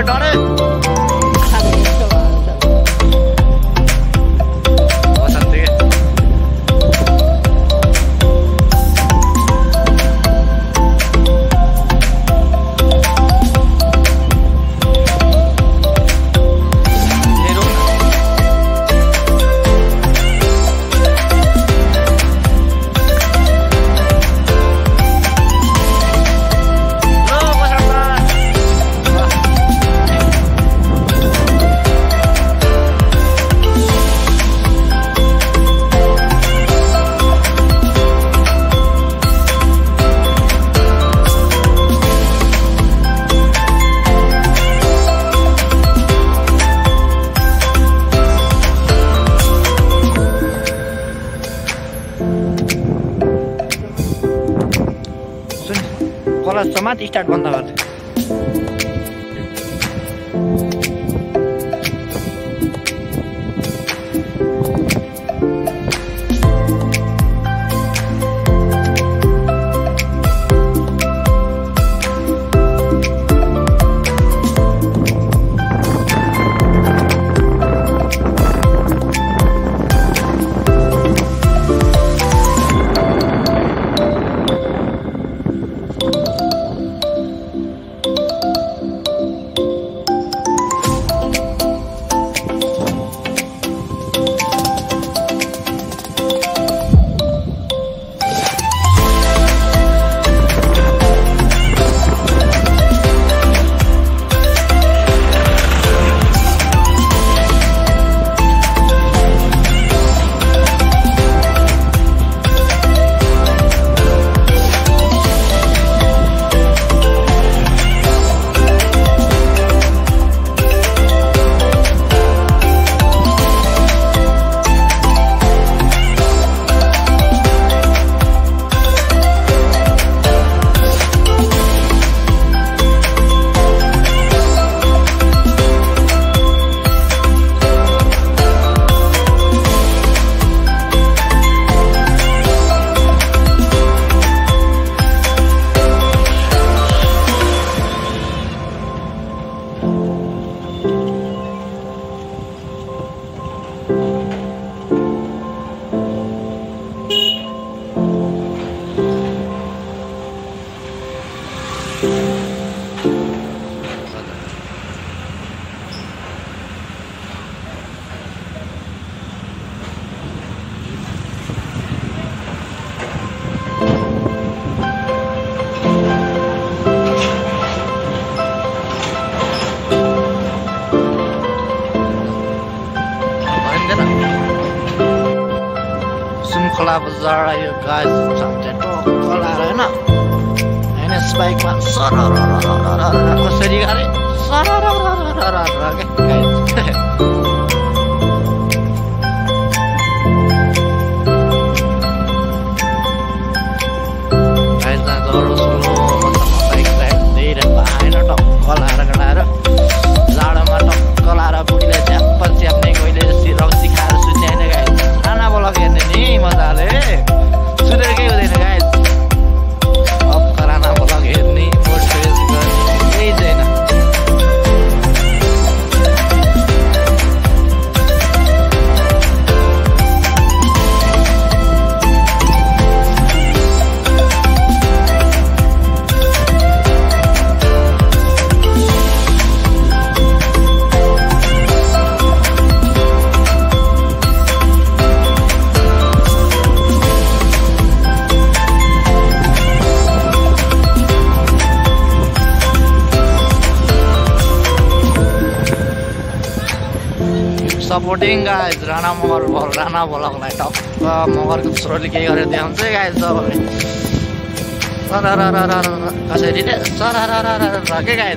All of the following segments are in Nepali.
डरे कलर समात स्टार्ट बन्द गर्छ सुमखला बजार आयो गाइस छटेटो खोला हैन हैन स्पाइकमा सरर कसरी गरे सरर गाइस सपोर्टिङ गाइस राणा भ्लगलाई टक्क मगरको स्रोतले के गरेर देखाउँछ गाइस सबैले कसरी रे के गाइस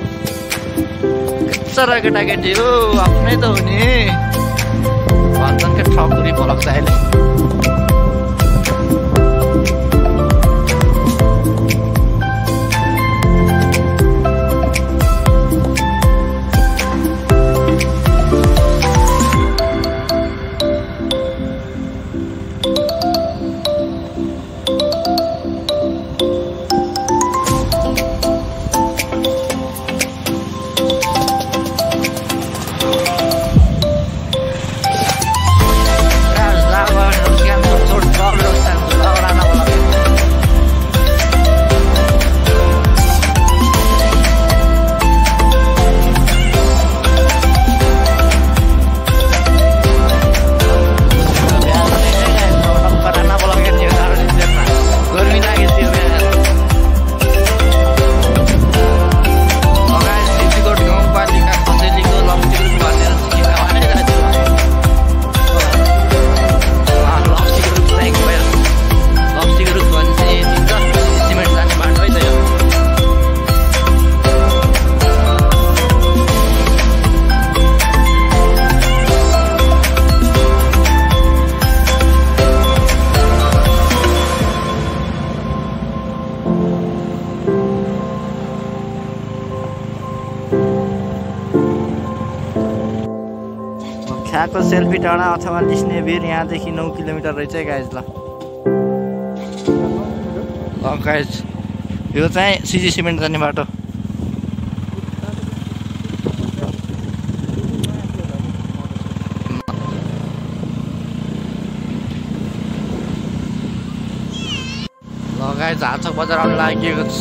सर केटाकेटी हो आफ्नै त हो नि भन्छन् के ठकुरी भ्लग छ अहिले ठ्याक्क सेल्फी टाढा अथवा लिस्नेभिर यहाँदेखि 9 किलोमिटर रहेछ गाइज। ल गाइज यो चाहिँ सिजी सिमेन्ट जाने बाटो। ल गाइज हाटछोक बजार आउनु लागेको छ।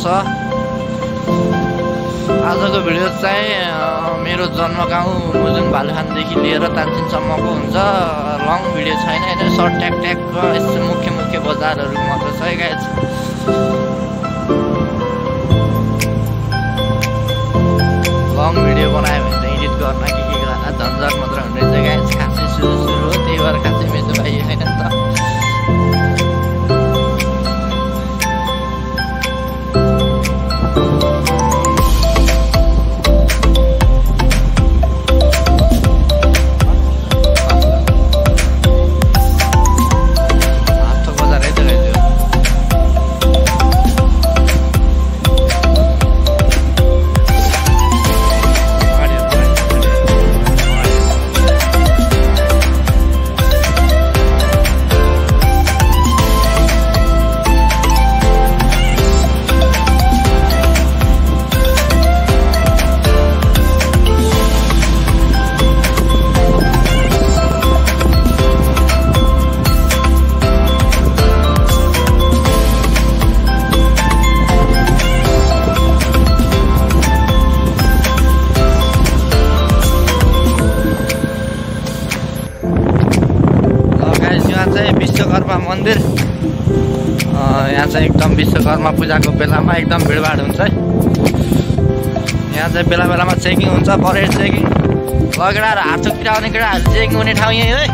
आजको भिडियो चाहिँ मेरो जन्मगाउँ मुजुङ भालुखानदेखि लिएर तानसिनसम्मको हुन्छ। लङ भिडियो छैन, होइन सर्ट ट्याक ट्याक यस्तो मुख्य मुख्य बजारहरू मात्र छ है गाइज। लङ भिडियो बनायो भने चाहिँ एडिट गर्न के गर्न झन्झट मात्र हुने रहेछ गाइज। खासै सुरु हो, त्यही भएर खासै मेजो भाइ छैन नि त। विश्वकर्मा मन्दिर यहाँ चाहिँ एकदम विश्वकर्मा पूजाको बेलामा एकदम भिडभाड हुन्छ है। यहाँ चाहिँ बेला बेलामा चेकिङ हुन्छ, परेड चेकिङ। ल केटाहरू हाटछोकतिर आउने केटाहरू चेकिङ हुने ठाउँ यही है।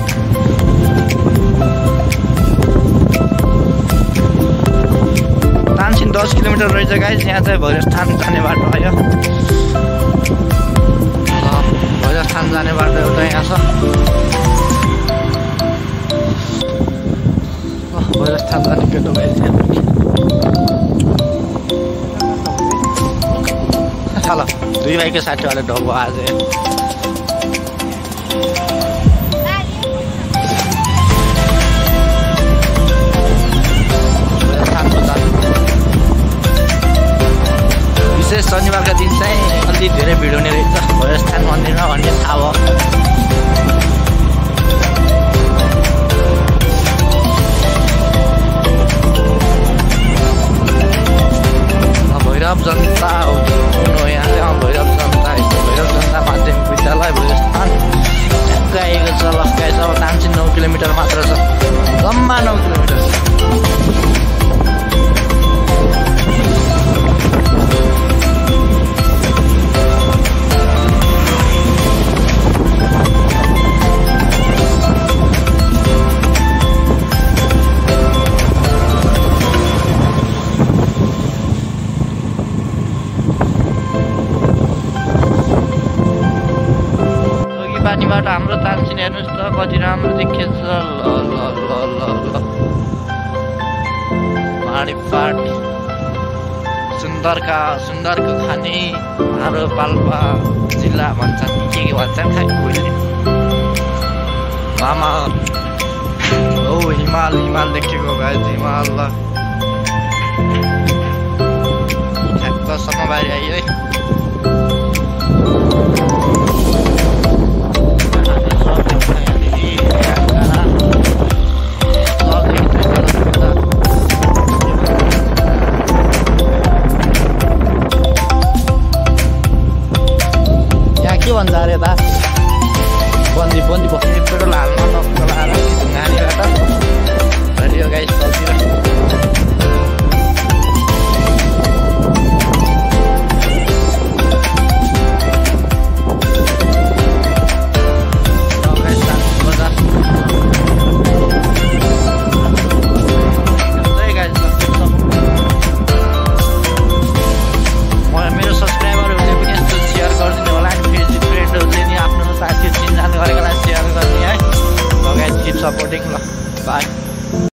तानसिन 10 किलोमिटर रहेछ गाइज। यहाँ चाहिँ भैरवस्थान जाने बाटो आयो। भैरवस्थान जाने बाटो एउटा यहाँ छ। भैरवस्थान जाने केटो गाइज। ल दुई भाइको साथीवाले ढोको आज विशेष शनिबारका दिन चाहिँ अलि धेरै भिड हुने रहेछ भैरवस्थान मन्दिरमा भन्ने थाहा भयो। भैरव जनता हो यहाँ चाहिँ भैरव जनता भैरव जनता माध्यमिक विद्यालय भैरवस्थान ट्याक्कै आएको छ। ल गाइस अब तानसिन 9 किलोमिटर मात्र छ, जम्मा 9 किलोमिटर। पानीबाट हाम्रो तानसिन हेर्नुहोस् त कति राम्रो देखिन्छ। ल माडीपाट सुन्दरको खाने हाम्रो पाल्पा जिल्ला भन्छन् के भन्छन् खै कोहीले। मामा हो हिमाल देखेको गाइस। हिमाल ल ठ्याक्कसम्म बारी आयो है।